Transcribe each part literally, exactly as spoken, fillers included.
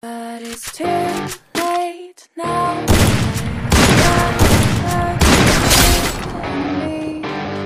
But it's too late now. Me.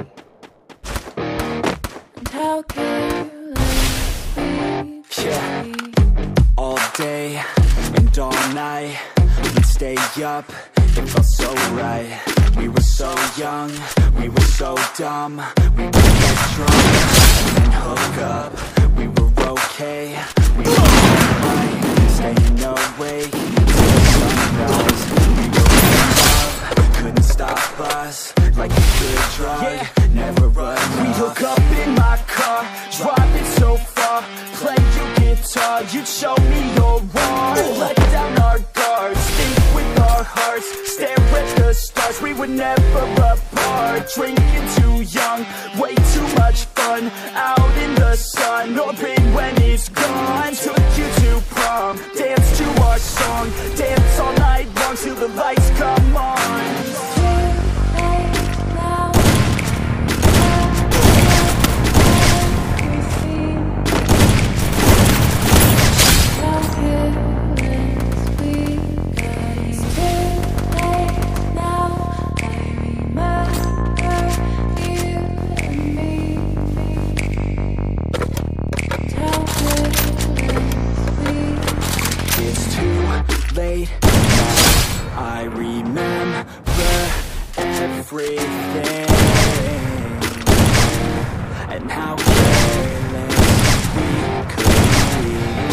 And how careless we could Yeah. be. All day and all night, we'd stay up, it felt so right. We were so young, we were so dumb. We would get drunk and then hook up. We were okay, we were alright, staying awake till the sunrise. We were in love, couldn't stop us, like a good drug, yeah. Never enough. We hook up in my car, driving so far, play your guitar, you'd show me your art. Let down our guards, think with our hearts, stare at the stars, we were never apart. Drinking too young, way too much fun, out in the sun, open when it's gone. Took you to prom, dance to our song, dance all night long till the lights come on. Late now, I remember everything, and how careless we could be,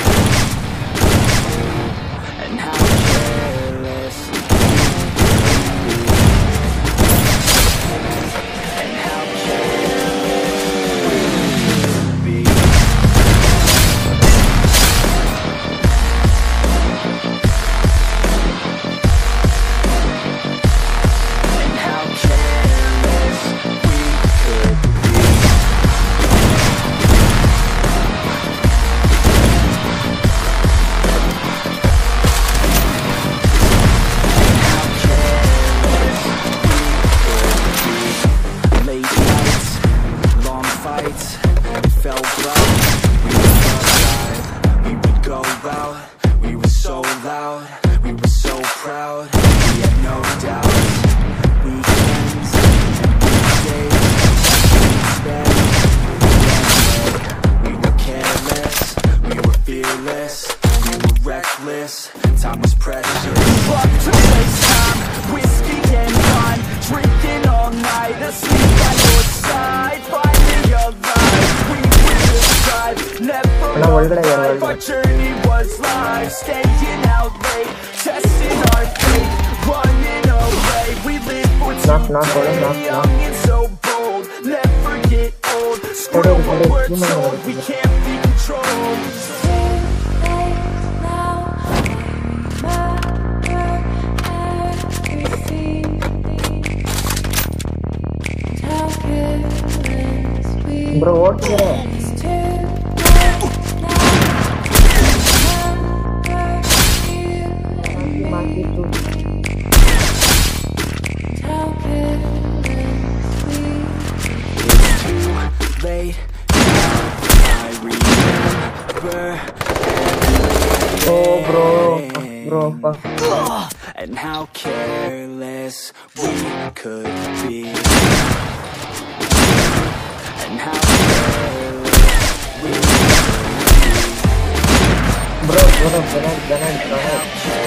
and how careless we could be, and how careless we could be. Time was precious. We loved to waste time, whiskey and wine, drinking all night, asleep by your side. Finally alive, we will strive, never arrive. Our journey was live, staying out late, testing our fate, running away. We live for today, young and so bold, never get old. Screw what we're told, we can't be controlled. Bro, what is it? Late now, I remember. Oh, bro, bro, and how careless we could be, and how careless we could be. Bro, bro, jangan, jangan, jangan.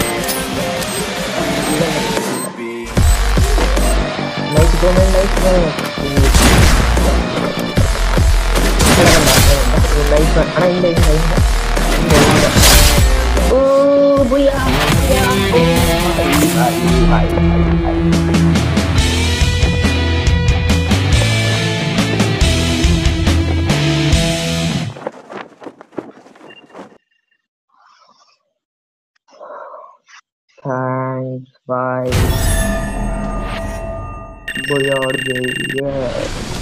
Nice go, man, nice go. Nice one. Ana inda inda inda. Oh, buya. Ya. Thanks, bye. Boy, or yeah.